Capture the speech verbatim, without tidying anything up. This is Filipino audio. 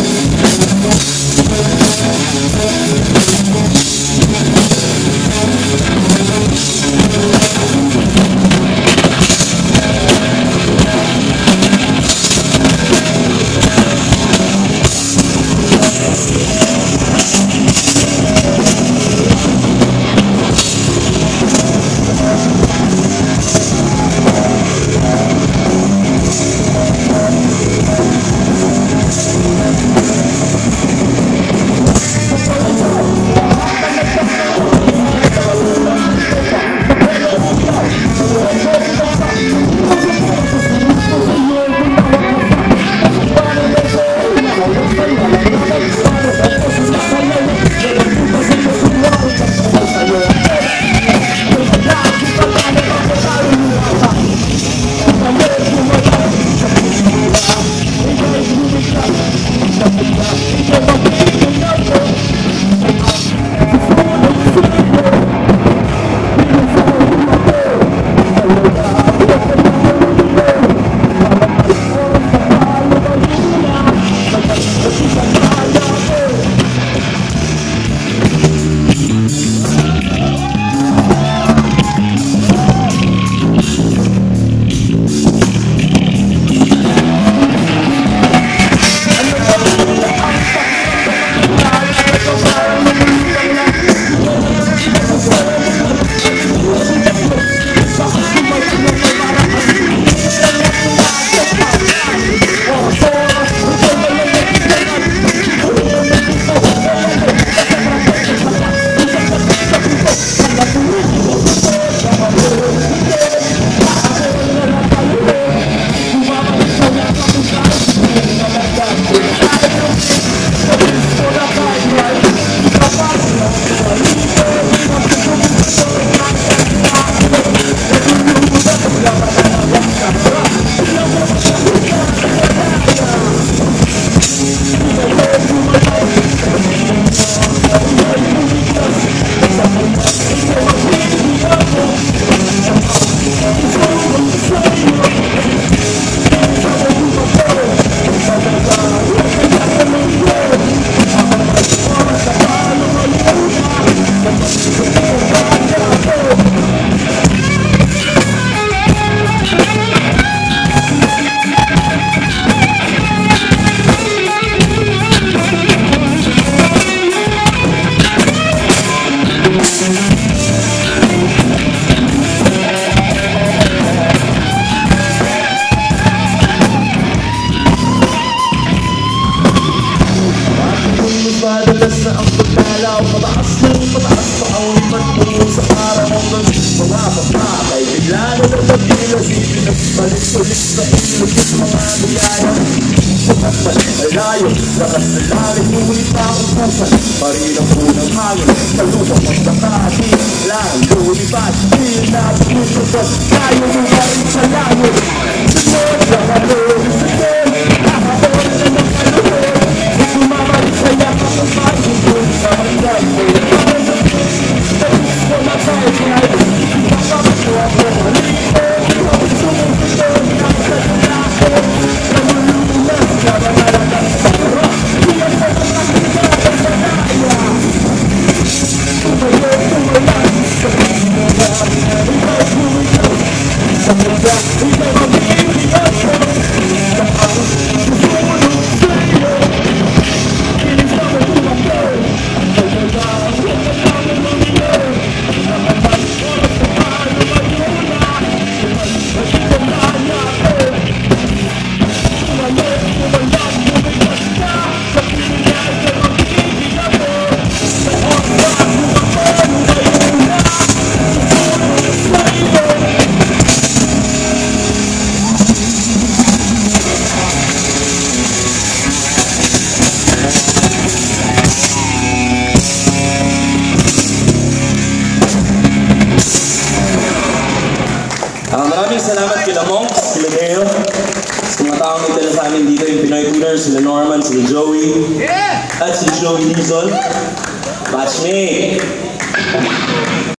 Balik-balik sa ilog mga biyaya. Malayo, lakas na langit, ngunit akong pusan. Parinang unang hangin, kalupang magkakati. Lang, lumipad, pinapusot. Tayo mo pa rin sa langit. Sunod lang ano, sunod. Nakapon na ng kalupon. Sumamalik sa yakap ng pagkikon sa manday mo. Tapos mo na tayo ngayon. Tapos mo ako malik. Uh, maraming salamat kila Monks, kila Deo, sa mga taong nagdala sa amin dito, yung Pinoy Tuners, sila Norman, sila Joey, at si Joey Dizon, batchmate.